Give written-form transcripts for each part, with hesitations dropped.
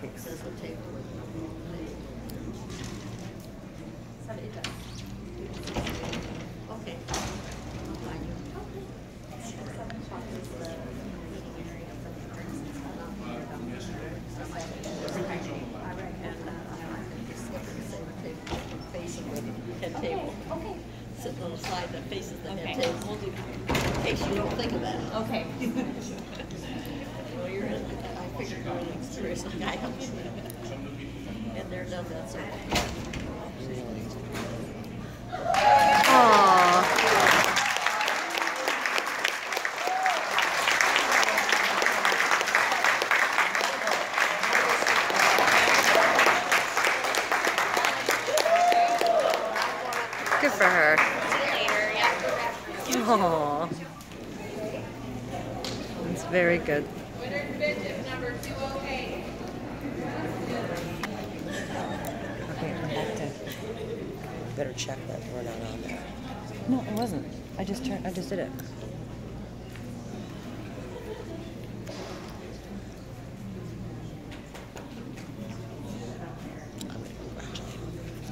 Says the table. Somebody does. Okay. I'll find you. Facing the head table. Okay. Sitting on the side that faces the head Okay. table. We'll do, in case you don't think of that. Okay. Well, you're in, I figured you're an experienced guy. And they're done that, so. Aww. Good for her. Aww. That's very good. Okay, I'm back to. Better check that we're not on there. No, it wasn't. I just did it. I'm gonna congratulate you.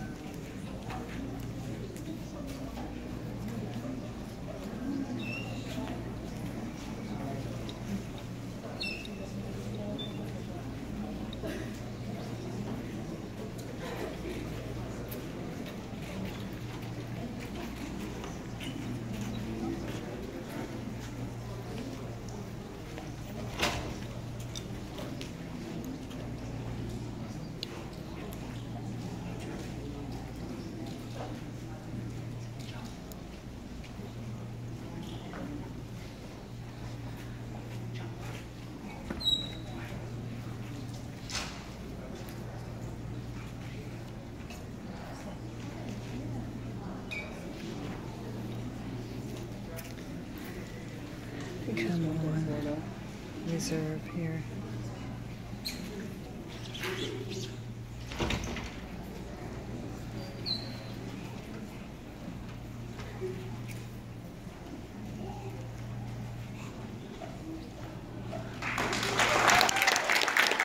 Come on. Reserve here.